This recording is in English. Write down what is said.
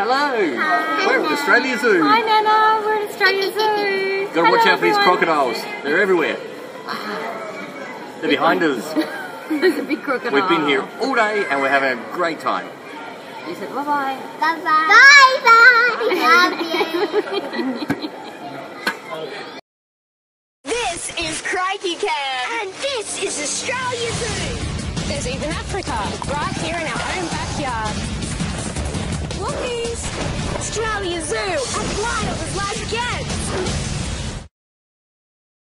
Hello. Hi. We're at Australia Zoo. Hi Nana, we're at Australia Zoo. Gotta watch out for these everyone. crocodiles. They're everywhere. They're behind us. There's a big crocodile. We've been here all day and we're having a great time. You said bye-bye. Bye-bye. Bye-bye. Love you. This is Crikey Camp. And this is Australia Zoo. There's even Africa, right here in our own backyard. Lookies! Australia Zoo, as wild as life gets.